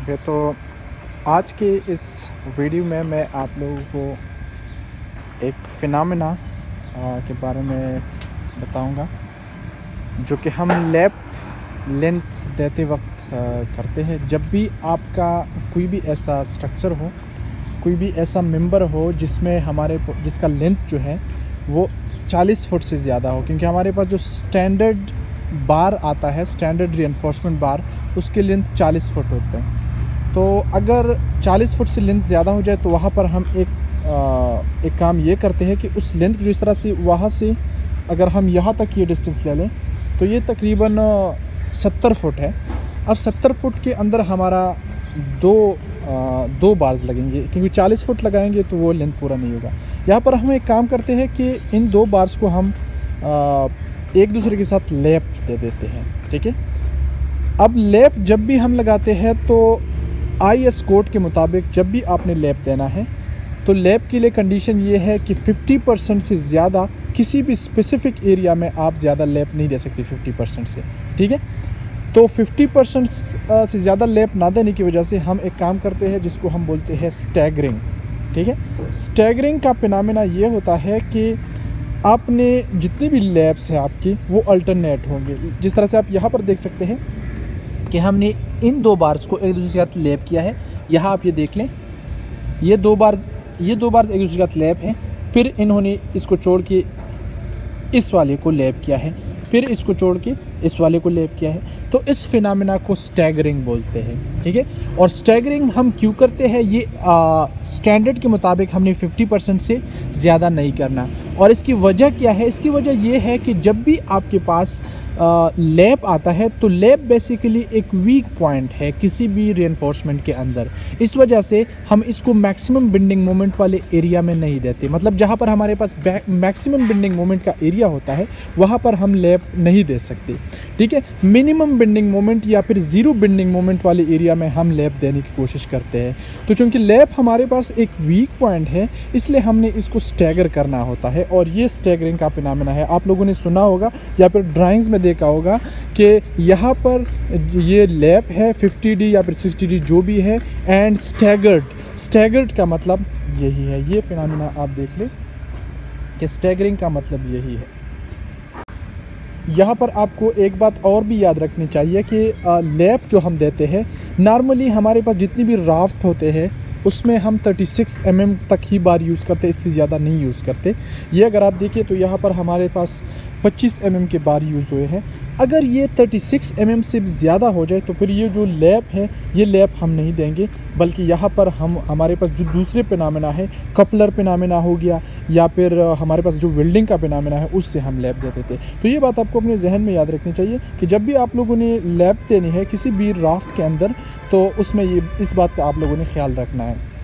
Okay, तो आज के इस वीडियो में मैं आप लोगों को एक फिनोमेना के बारे में बताऊंगा, जो कि हम लैप लेंथ देते वक्त करते हैं। जब भी आपका कोई भी ऐसा स्ट्रक्चर हो, कोई भी ऐसा मेंबर हो जिसका लेंथ जो है वो 40 फुट से ज़्यादा हो, क्योंकि हमारे पास जो स्टैंडर्ड बार आता है, स्टैंडर्ड रीइंफोर्समेंट बार, उसके लेंथ 40 फुट होते हैं। तो अगर 40 फुट से लेंथ ज़्यादा हो जाए तो वहाँ पर हम एक काम ये करते हैं कि उस लेंथ जो इस तरह से वहाँ से अगर हम यहाँ तक ये डिस्टेंस ले लें तो ये तकरीबन 70 फुट है। अब 70 फुट के अंदर हमारा दो बार्स लगेंगे, क्योंकि 40 फुट लगाएंगे तो वो लेंथ पूरा नहीं होगा। यहाँ पर हम एक काम करते हैं कि इन दो बार्स को हम एक दूसरे के साथ लैप दे देते हैं, ठीक है। अब लैप जब भी हम लगाते हैं तो IS कोड के मुताबिक जब भी आपने लैप देना है तो लैप के लिए कंडीशन ये है कि 50% से ज़्यादा किसी भी स्पेसिफिक एरिया में आप ज़्यादा लैप नहीं दे सकते 50% से, ठीक है। तो 50% से ज़्यादा लैप ना देने की वजह से हम एक काम करते हैं जिसको हम बोलते हैं स्टैगरिंग, ठीक है। स्टैगरिंग का फिनोमेना ये होता है कि आपने जितनी भी लैप्स है आपकी वो अल्टरनेट होंगे। जिस तरह से आप यहाँ पर देख सकते हैं कि हमने इन दो बार्स को एक दूसरे के साथ लैप किया है। यहाँ आप ये देख लें, ये दो बार्स एक दूसरे के साथ लैप हैं। फिर इन्होंने इसको छोड़ के इस वाले को लैप किया है, फिर इसको छोड़ के इस वाले को लैप किया है। तो इस फिनोमेना को स्टैगरिंग बोलते हैं, ठीक है। और स्टैगरिंग हम क्यों करते हैं, ये स्टैंडर्ड के मुताबिक हमने 50% से ज़्यादा नहीं करना। और इसकी वजह क्या है? इसकी वजह ये है कि जब भी आपके पास लैप आता है तो लैप बेसिकली एक वीक पॉइंट है किसी भी रीइंफोर्समेंट के अंदर। इस वजह से हम इसको मैक्सिमम बेंडिंग मोमेंट वाले एरिया में नहीं देते। मतलब जहाँ पर हमारे पास मैक्सिमम बेंडिंग मोमेंट का एरिया होता है वहाँ पर हम लैप नहीं दे सकते, ठीक है। मिनिमम बेंडिंग मोमेंट या फिर ज़ीरो बेंडिंग मोमेंट वाले एरिया में हम लैप देने की कोशिश करते हैं। तो चूँकि लैप हमारे पास एक वीक पॉइंट है, इसलिए हमने इसको स्टैगर करना होता है। और ये स्टैगरिंग का फिनोमेना है। आप लोगों ने सुना होगा या फिर ड्राइंग्स में देखा होगा कि यहाँ पर ये लैप है 50D या फिर 60D जो भी है, एंड स्टैगर्ड का मतलब यही है। ये फिनोमेना आप देख लें कि स्टैगरिंग का मतलब यही है। यहाँ पर आपको एक बात और भी याद रखनी चाहिए कि लैप जो हम देते हैं, नॉर्मली हमारे पास जितनी भी राफ्ट होते हैं उसमें हम 36 mm तक ही बार यूज़ करते हैं, इससे ज़्यादा नहीं यूज़ करते। ये अगर आप देखिए तो यहाँ पर हमारे पास 25 mm के बार यूज़ हुए हैं। अगर ये 36 mm से ज़्यादा हो जाए तो फिर ये जो लैप है ये लैप हम नहीं देंगे, बल्कि यहाँ पर हमारे पास जो दूसरे फिनोमेना है, कपलर फिनोमेना हो गया या फिर हमारे पास जो वेल्डिंग का फिनोमेना है, उससे हम लैप देते थे। तो ये बात आपको अपने जहन में याद रखनी चाहिए कि जब भी आप लोगों ने लैप देनी है किसी भी राफ्ट के अंदर तो उसमें इस बात का आप लोगों ने ख्याल रखना है।